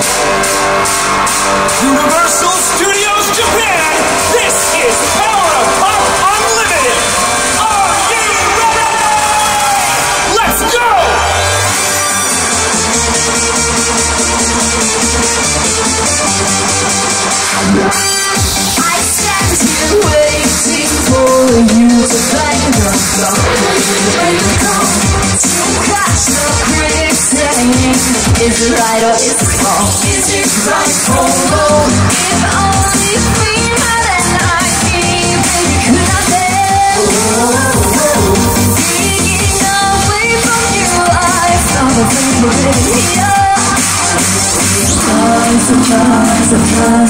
Universal Studios Japan, this is Power of Pop Unlimited! Are you ready? Let's go! I stand here waiting for you to find the song. To catch the critics saying, is it right or is it wrong? Is it right or wrong? If only we had an idea, baby, could I tell? Digging away from you, I found a favorite here. Surprise, surprise,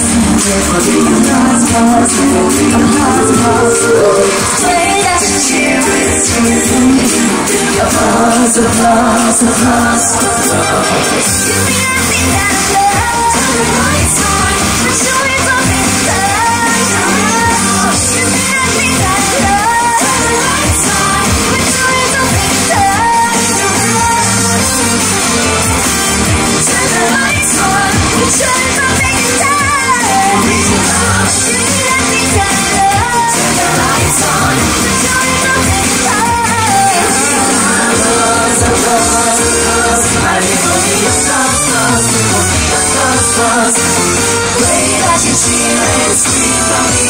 say that you hear it, surprise. Give me everything that I love, turn the lights on, and show me something love. Give me everything that I love, turn the lights on, and show me something love. Turn the lights on, and show me something love. Give me everything that I love, turn the lights on, and show me something love. Way that you feel and scream for me.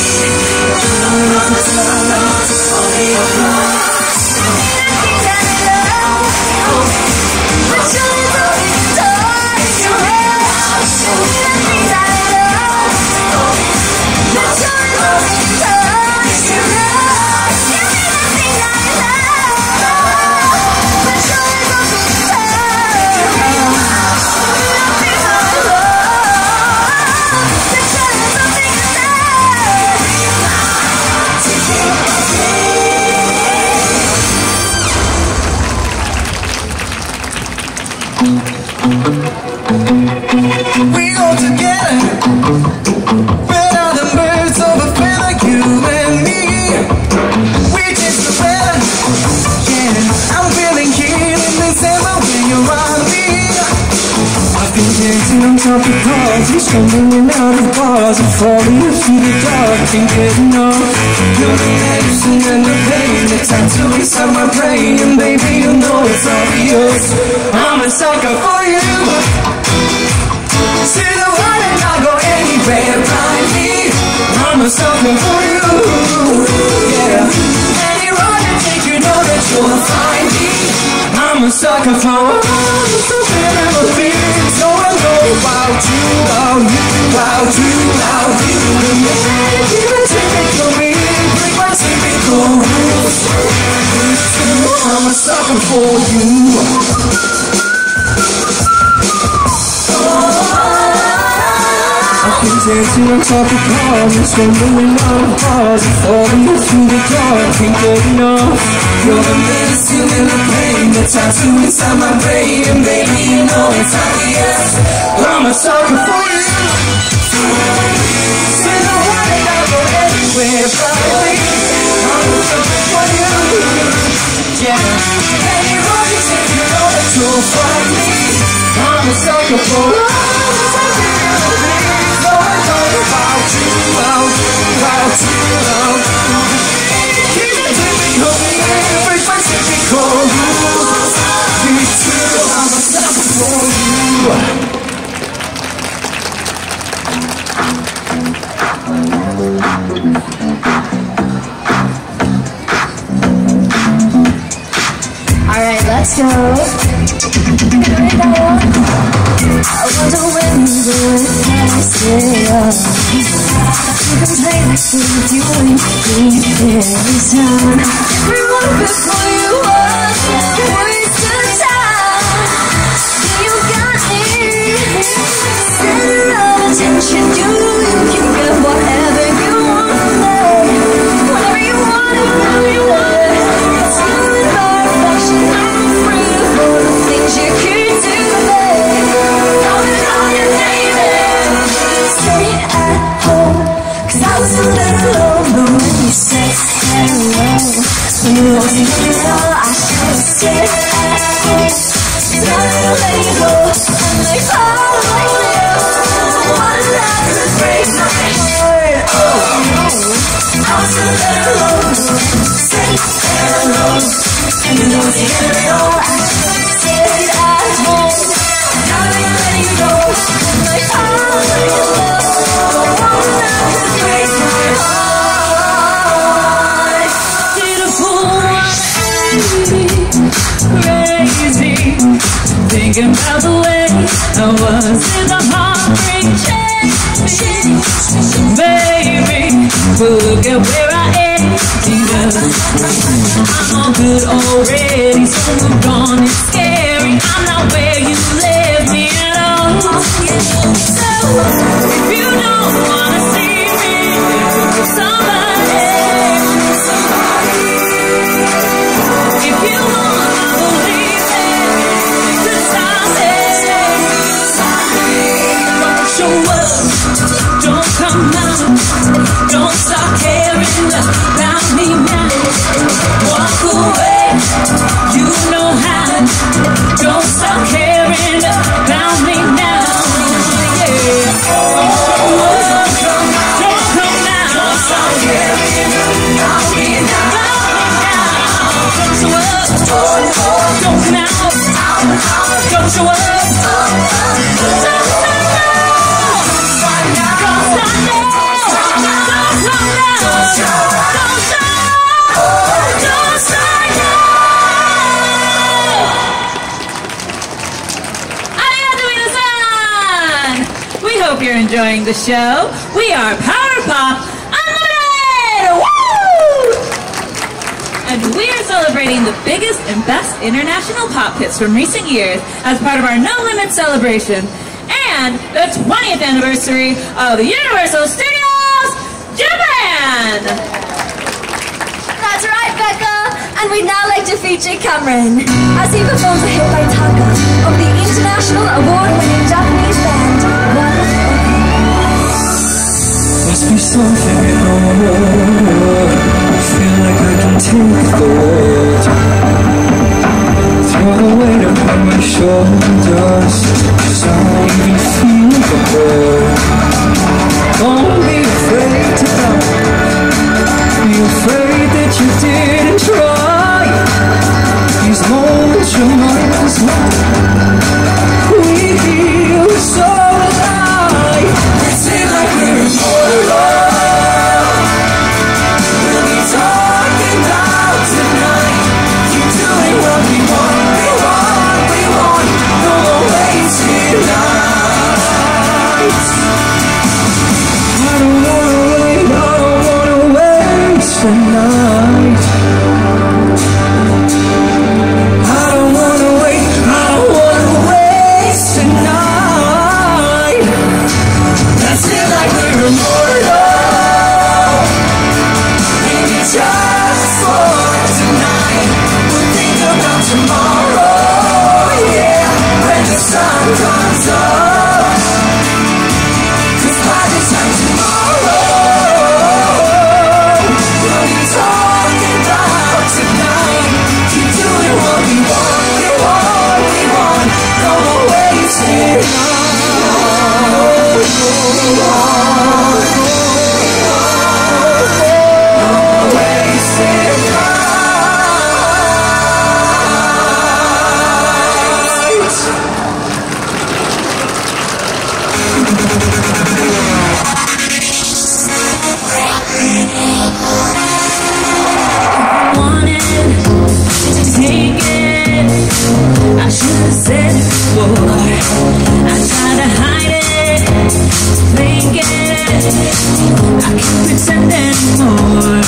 Only your cross. Everything that I love, but show me something touch your head. Everything that I love, but show me something touch your head. Everything that I love, but show me something touch your head. We go together, better than birds of a feather, you and me. We taste the weather, yeah. I'm feeling heat in December when you're on me. I've been dancing on top of cars, and stumbling in out of bars, and falling through the dark, and getting off. You're the medicine and the pain, the tattoo inside my brain, and baby, you know it's obvious. I'm a sucker for you. See the one and I'll go anywhere by me. I'm a sucker for you, yeah. Any road you take, you know that you'll find me. I'm a sucker for all the stupid memories. So I know about you, about you, about you, about you. Keep it typical me, break my typical rules. I'm a sucker for you. Dancing on top of cars and stumbling out of bars and falling through the dark, can't get enough. You're the medicine and the pain, the tattoo inside my brain, and baby, you know it's obvious. I'm a sucker for you. Say the one and I'll go everywhere by me. I'm a sucker for you, yeah. Any road you take, you know that you'll find me. I'm a sucker for you. About you, about you. Keep it typical, break my typical rules. Me too, I'm a sucker for you. Alright, let's go. Here we go. I wonder when you will say you can play like things you ain't been every time. Every moment before you walk, waste of time. You got me. Center of attention, you can get whatever you want, whatever you want, whatever you want. It's you and my affection. I'm free for the things you can do. Stay at home, 'cause I was a little alone when you said hello. When you wasn't here, I should've stayed at home. 'Cause I don't let you go, and I fall like this. hello, say hello. And you know it's the end of it all. Stayed at home, Now that you're letting go, my heart is low. it breaks my heart. Did a fool crazy, thinking about the way I was in the heartbreak chain. Baby, but look at where I am. I'm all good already, so moved on. It's scary, I'm not where you left me at all. So if you don't wanna see me with somebody, if you wanna believe it, then don't show up, don't come out, don't start caring about me now. Walk away, you know how. Don't start caring about me now. Yeah. Don't come out, don't start caring about me now. Don't show up, don't come out, don't show up. Hope you're enjoying the show. We are Power Pop Unlimited! Woo! And we are celebrating the biggest and best international pop hits from recent years as part of our No Limit celebration and the 20th anniversary of the Universal Studios Japan! That's right, Becca. And we'd now like to feature Cameron as he performs a hit by Taka of the international award-winning Japanese band One Ok. Must be something in the world. Feel like I can take the world. Throw the weight upon my shoulders, 'cause I don't even feel the world. Don't be afraid to love. Be afraid that you didn't try. These moments remind us why we feel so alive. Let's feel like we're immortal. We'll be talking about tonight. Keep doing what we want, we want, we want. No more wasted nights. I don't wanna wait, I don't wanna waste the night. I don't wanna wait, I don't wanna waste the night. Let's feel like we're immortal. Maybe just for tonight. We'll think about tomorrow, yeah, when the sun comes up. 'Cause by the time tomorrow, we'll be talking about tonight. Keep doing what we want, we want, we want. No more wasting nights. No more wasting nights. Wanted to take it, I should have said it before. I tried to hide it, thinking I can't pretend anymore.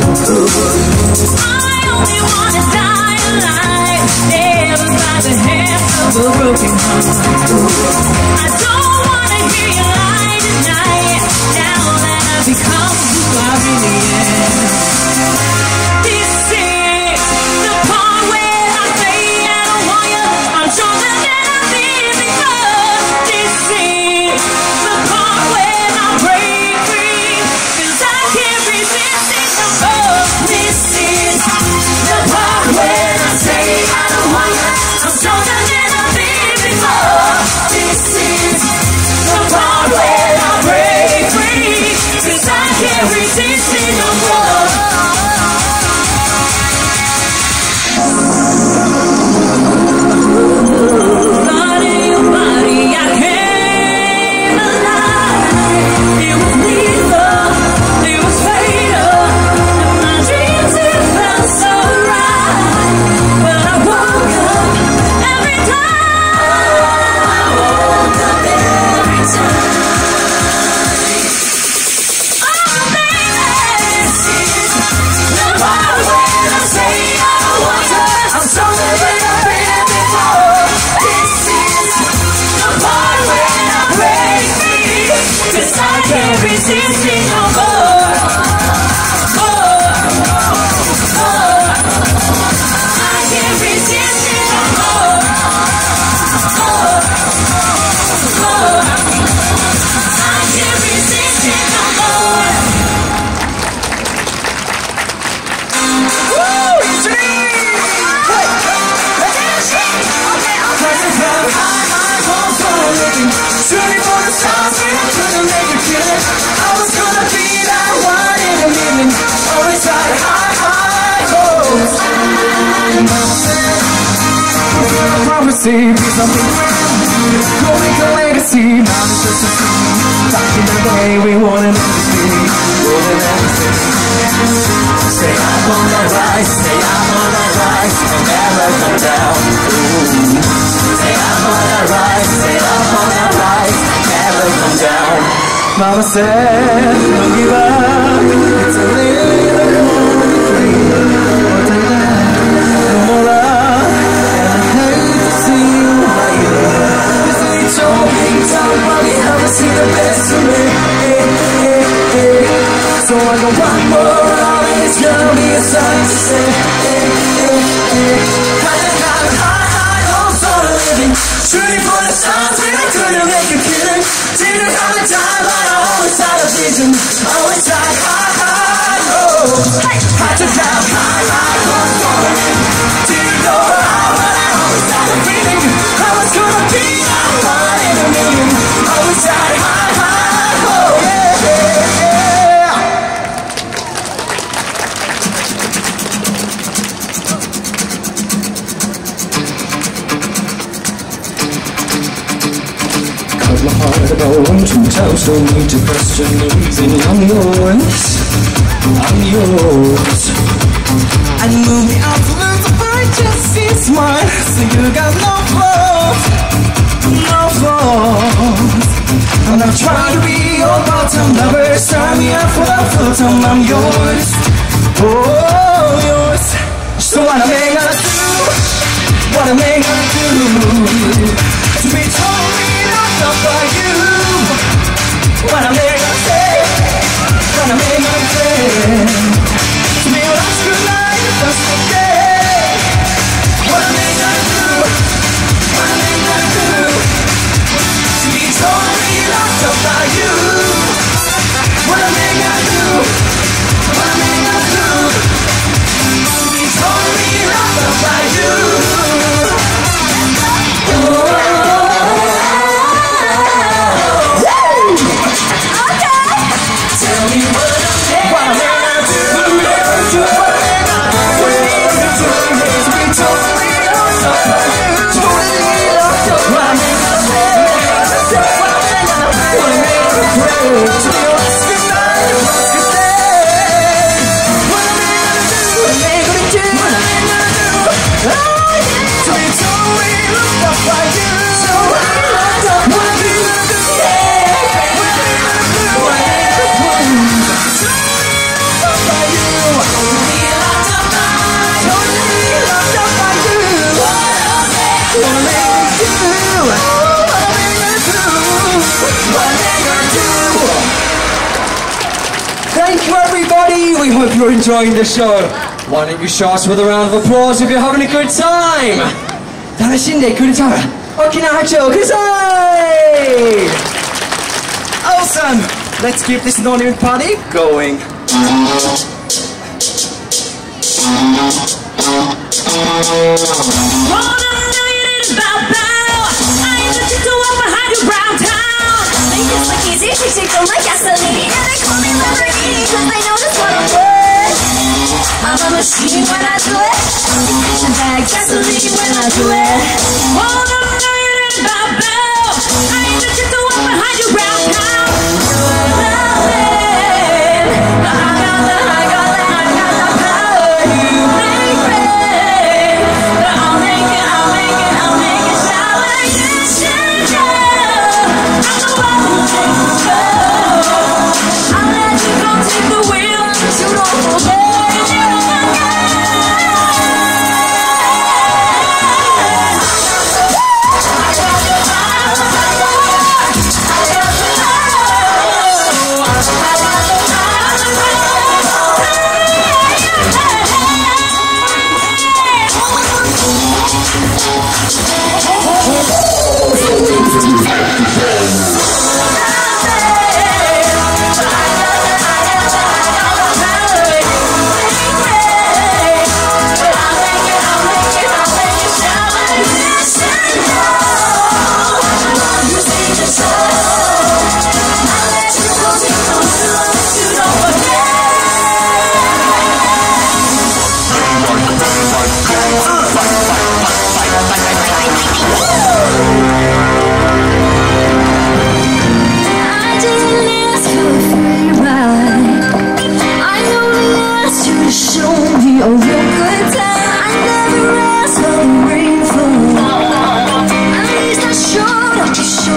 I only want to die alive, never by the hand of a broken heart. I don't want to hear you lie tonight, now that I've become who I really am. This is the part where I say I don't want you. I'm stronger than I've been before. This is the part where I break free, 'cause I can't resist it no more. This is the part where I say I don't want you. I'm stronger than I've been before. This see, be something real. Go make a legacy, not just a dream. Back in the day, we wanted everything, more than everything. Stay up on the rise, stay up on the rise, and never come down. Ooh. Stay up on the rise, stay up on the rise, and never come down. Mama said, don't give up, it's a little cold dream. But I no more love, and I hate to see you like this little big time, mommy, haven't seen the best of me. So I got one more round, and it's gonna be a sight to say. High hopes on a living, shooting for the stars when I couldn't make a killing. Didn't have the time, but I always had a vision. Always had high hopes. Had to have high hopes on a living. Didn't know how, but I always had a feeling I was gonna be that one in a million. Always had high hopes. Yeah. Cut my heart about 1-2 times, don't need to question the reason. I'm yours, I'm yours. And move me out to lose the fight, just see smile. So you got no flaws, no flaws. I'm not trying to be your bottom lover. Sign me up for the full time, I'm yours, oh yours. So what am I gonna do? What am I gonna do to be totally locked up by you? What am I gonna say? What am I gonna say? To be lost tonight, just okay. What am I gonna do? What am I gonna do to be totally locked up by you? What am I gonna do? What am I gonna do to be totally locked up by you? Thank you, everybody. We hope you're enjoying the show. Why don't you show us with a round of applause if you're having a good time? 楽しんでくれたら大きな拍手をください。Awesome. Let's keep this non-limit party going. I'm a machine when I do it. And bag gasoline when I do it. Oh, no, no, you didn't bow, bow. I ain't the chick the one behind you round town. I got the power you make me. I'll make it shine like this, yeah. I'm the one who takes the show. I'll let you go take the wheel, but you don't obey.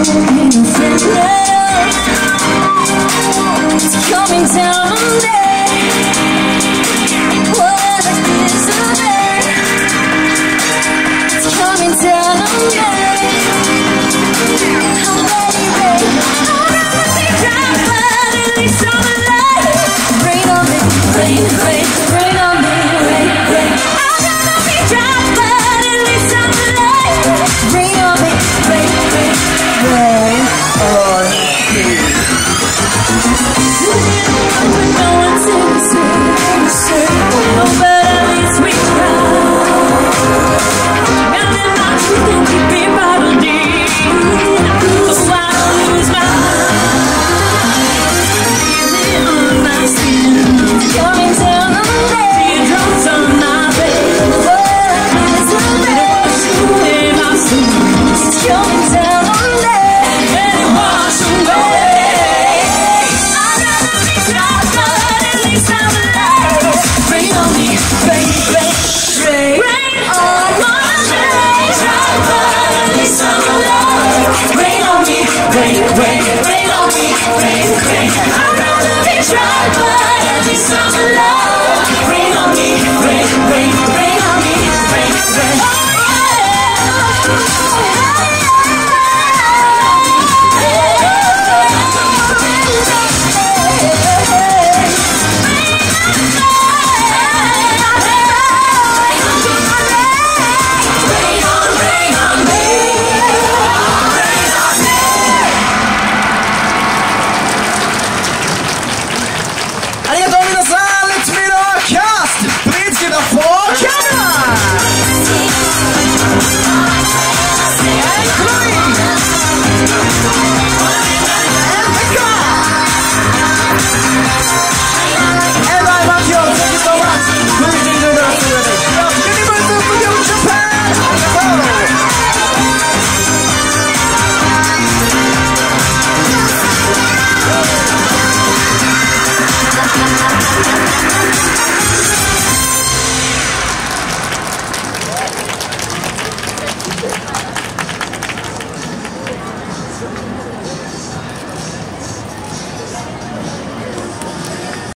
Pain.